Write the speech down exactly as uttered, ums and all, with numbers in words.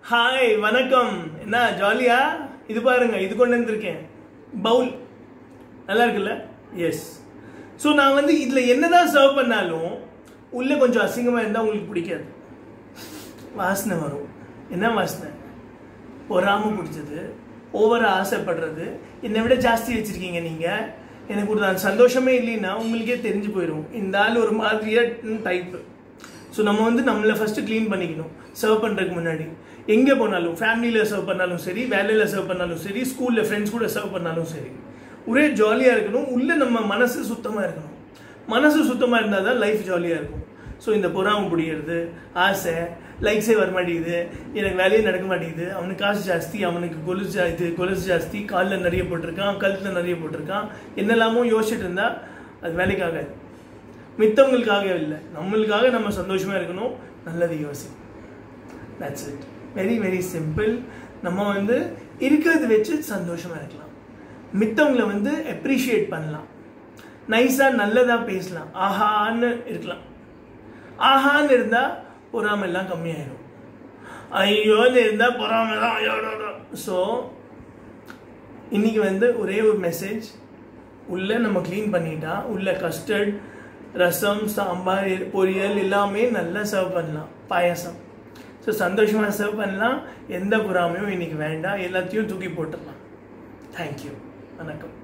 Hi வணக்கம். என்ன ஜாலியா? இது பாருங்க, இது கொண்டு வந்திருக்கேன் பவுல். நல்லா இருக்குல்ல? எஸ். ஸோ நான் வந்து இதில் என்னதான் சர்வ் பண்ணாலும் உள்ளே கொஞ்சம் அசிங்கமாக இருந்தால் உங்களுக்கு பிடிக்காது. வாசனை வரும். என்ன வாசனை? பொறாமல் பிடிச்சது, ஓவராக ஆசைப்படுறது, என்னை விட ஜாஸ்தி வச்சுருக்கீங்க நீங்கள், எனக்கு ஒரு நான் சந்தோஷமே இல்லைன்னா உங்களுக்கே தெரிஞ்சு போயிடும் இந்த ஆள் ஒரு மாதிரியாக டைப்பு. ஸோ நம்ம வந்து நம்மளை ஃபஸ்ட்டு க்ளீன் பண்ணிக்கணும். சர்வ் பண்ணுறதுக்கு முன்னாடி எங்கே போனாலும், ஃபேமிலியில் சர்வ் பண்ணாலும் சரி, வேலையில் சர்வ் பண்ணாலும் சரி, ஸ்கூலில் ஃப்ரெண்ட்ஸ் கூட சர்வ் பண்ணாலும் சரி, ஒரே ஜாலியாக இருக்கணும். உள்ளே நம்ம மனசு சுத்தமாக இருக்கணும். மனசு சுத்தமாக இருந்தால் தான் லைஃப் ஜாலியாக இருக்கும். ஸோ இந்த பொறாமை பிடிக்கிறது, ஆசை, லைக்ஸே வர மாட்டேங்குது, எனக்கு வேலையே நடக்க மாட்டேங்குது, அவனுக்கு காசு ஜாஸ்தி, அவனுக்கு கொலுசு இது கொலுசு ஜாஸ்தி, காலில் நிறைய போட்டிருக்கான், கழுத்தில் நிறைய போட்டிருக்கான், என்னெல்லாமோ யோசிச்சுட்டு இருந்தால் அது வேலைக்காகாது. மித்தவங்களுக்காக இல்லை, நம்மளுக்காக நம்ம சந்தோஷமாக இருக்கணும். நல்லது யோசி. That's it. Very very simple. நம்ம வந்து இருக்கிறது வச்சு சந்தோஷமாக இருக்கலாம். மித்தவங்களை வந்து அப்ரிஷியேட் பண்ணலாம். நைஸாக நல்லதாக பேசலாம். ஆஹான்னு இருக்கலாம். ஆஹான்னு இருந்தால் பொறாமை எல்லாம் கம்மியாயிடும். ஐயோன்னு இருந்தால் பொறாமை தான் ஐயோட. ஸோ இன்னைக்கு வந்து ஒரே ஒரு மெசேஜ். உள்ளே நம்ம க்ளீன் பண்ணிட்டா உள்ள கஸ்டர்ட், ரசம், சாம்பார், பொரியல் எல்லாமே நல்லா சர்வ் பண்ணலாம். பாயசம். ஸோ சந்தோஷமாக சர்வ் பண்ணலாம். எந்த பொறாமையும் இன்னைக்கு வேண்டாம். எல்லாத்தையும் தூக்கி போட்டுடலாம். தேங்க்யூ. வணக்கம்.